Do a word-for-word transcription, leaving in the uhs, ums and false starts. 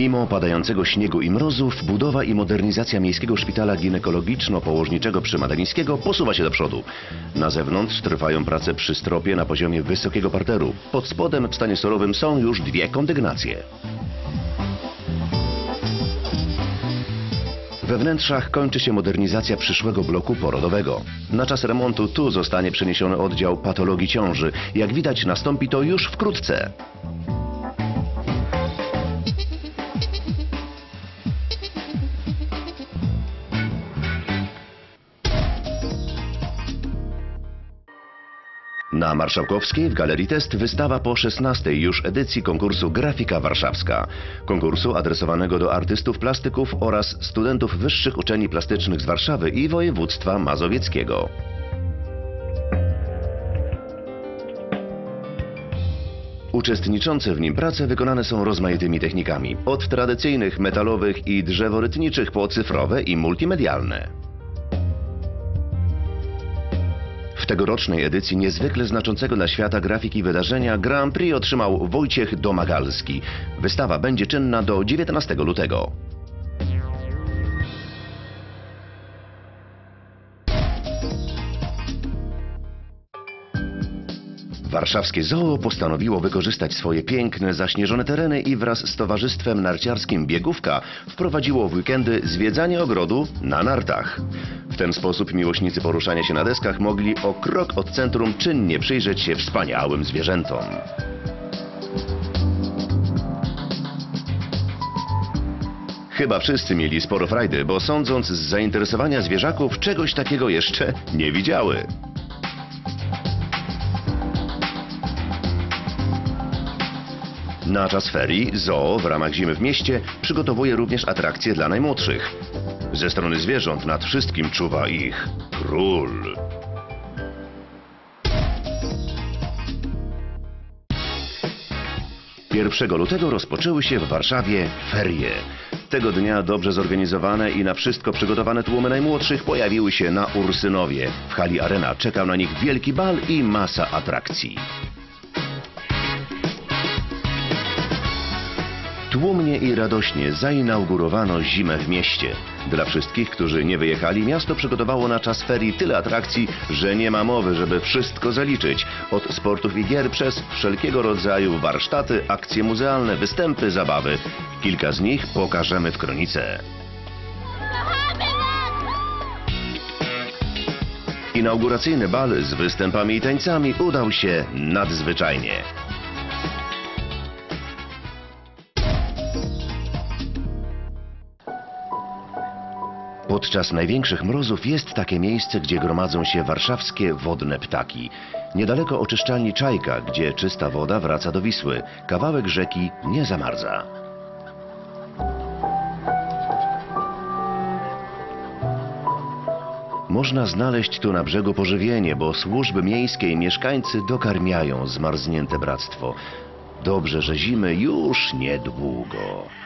Mimo padającego śniegu i mrozów, budowa i modernizacja miejskiego szpitala ginekologiczno-położniczego przy Madelińskiego posuwa się do przodu. Na zewnątrz trwają prace przy stropie na poziomie wysokiego parteru. Pod spodem w stanie surowym są już dwie kondygnacje. We wnętrzach kończy się modernizacja przyszłego bloku porodowego. Na czas remontu tu zostanie przeniesiony oddział patologii ciąży. Jak widać, nastąpi to już wkrótce. Na Marszałkowskiej w Galerii Test wystawa po szesnastej już edycji konkursu Grafika Warszawska. Konkursu adresowanego do artystów plastyków oraz studentów wyższych uczelni plastycznych z Warszawy i województwa mazowieckiego. Uczestniczące w nim prace wykonane są rozmaitymi technikami. Od tradycyjnych, metalowych i drzeworytniczych po cyfrowe i multimedialne. W tegorocznej edycji niezwykle znaczącego dla świata grafiki wydarzenia Grand Prix otrzymał Wojciech Domagalski. Wystawa będzie czynna do dziewiętnastego lutego. Warszawskie Zoo postanowiło wykorzystać swoje piękne, zaśnieżone tereny i wraz z towarzystwem narciarskim Biegówka wprowadziło w weekendy zwiedzanie ogrodu na nartach. W ten sposób miłośnicy poruszania się na deskach mogli o krok od centrum czynnie przyjrzeć się wspaniałym zwierzętom. Chyba wszyscy mieli sporo frajdy, bo sądząc z zainteresowania zwierzaków, czegoś takiego jeszcze nie widziały. Na czas ferii Zoo w ramach Zimy w mieście przygotowuje również atrakcje dla najmłodszych. Ze strony zwierząt nad wszystkim czuwa ich król. pierwszego lutego rozpoczęły się w Warszawie ferie. Tego dnia dobrze zorganizowane i na wszystko przygotowane tłumy najmłodszych pojawiły się na Ursynowie. W hali Arena czekał na nich wielki bal i masa atrakcji. Tłumnie i radośnie zainaugurowano Zimę w mieście. Dla wszystkich, którzy nie wyjechali, miasto przygotowało na czas ferii tyle atrakcji, że nie ma mowy, żeby wszystko zaliczyć. Od sportów i gier przez wszelkiego rodzaju warsztaty, akcje muzealne, występy, zabawy. Kilka z nich pokażemy w kronice. Inauguracyjny bal z występami i tańcami udał się nadzwyczajnie. Podczas największych mrozów jest takie miejsce, gdzie gromadzą się warszawskie wodne ptaki. Niedaleko oczyszczalni Czajka, gdzie czysta woda wraca do Wisły. Kawałek rzeki nie zamarza. Można znaleźć tu na brzegu pożywienie, bo służby miejskie i mieszkańcy dokarmiają zmarznięte bractwo. Dobrze, że zimy już niedługo.